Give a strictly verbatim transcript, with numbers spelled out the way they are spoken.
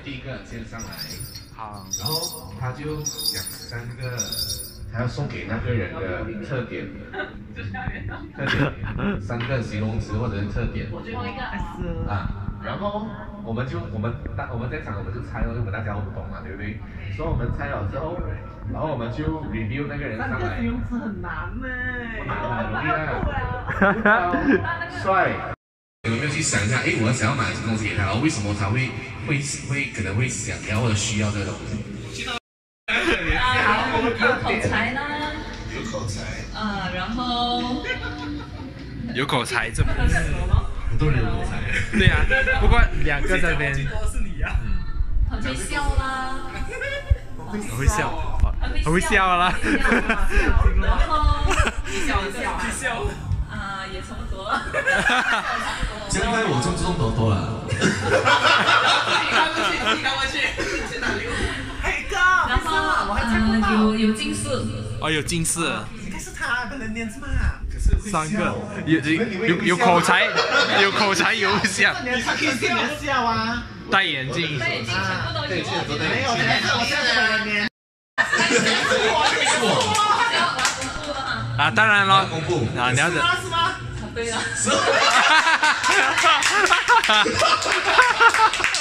第一个先上来， 好， 然后他就讲三个，他要送给那个人的特点，特点，三个形容词或者是特点。 我最后一个啊，然后我们就我们大我们在场我们就猜了，因为我们大家都不懂嘛，对不对？所以我们猜了之后，然后我们就 review 那个人上来。 三个形容词很难呢。 很容易啊，高帅。有没有去想一下？哎，我想要买什么东西给他，然后为什么他会会会可能会想要或者需要这个东西？ 啊，有口才呢。 有口才。 啊，然后有口才这么。 很多人有口才。 对啊，不过两个在那边。 很会笑啦。 我会笑，我会笑啦。 然后笑一笑， 一笑。啊，也差不多了。 现在我中中多多了。 看过去，你看过去，去哪里？嘿哥， 然后我还猜不到。 有有近视。 哦，有近视。 应该是他的人脸是吗？ 三个，有有有口才，有口才有笑。 他可以变人笑啊。 戴眼镜。 戴眼镜全部都有。 没有，我现在是人脸。 啊，当然了， 公布啊，你要是吗？是吗？ 对了。